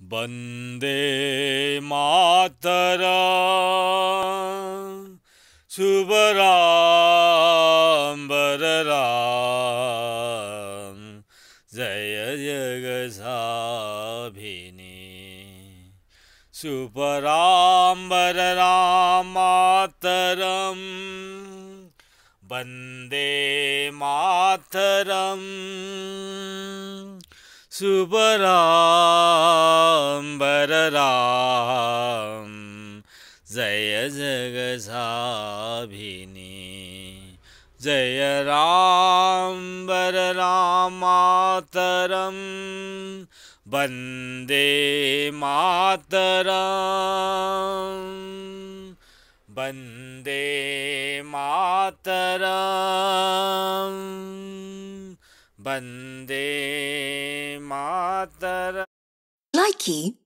Vande Mataram शुभराम वरराम Jai जगसाभिनी शुभराम वरराम Mataram Vande Mataram शुभराम वरराम Jai जगसाभिनी Jai Ram वरराम Mataram Vande Mataram Vande Mataram Vande Mataram. Likey